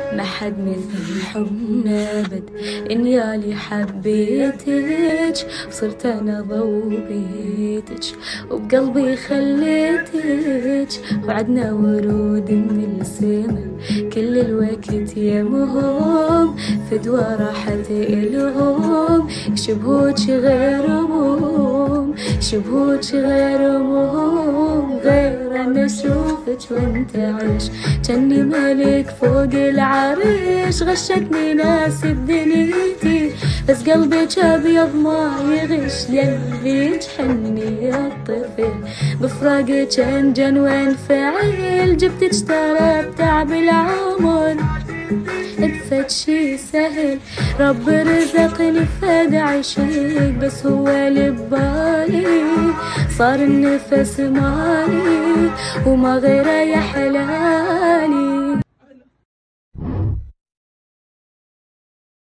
ما حد مثل حبنا أبد. إن يالي حبيتك وصرت أنا ضو بيتك، وبقلبي خليتك، وعدنا ورود من السما كل الوقت يمهم، فدوى راحت إلهم يشبهوك غير أمهم، يشبهوك غير أمهم، غير أن أشوفك وأنت عيش جني ملك فوق العريش. غشتني ناس بدنيتي بس قلبك أبيض ما يغش، لقلبك حني الطفل بفراقك أنجن وانفعل، جبتك ترى بتعب العمر ادفت شي سهل، رب رزقني فد عشق بس هو اللي ببالي، صار النفس مالي وما غيره يا حلالي.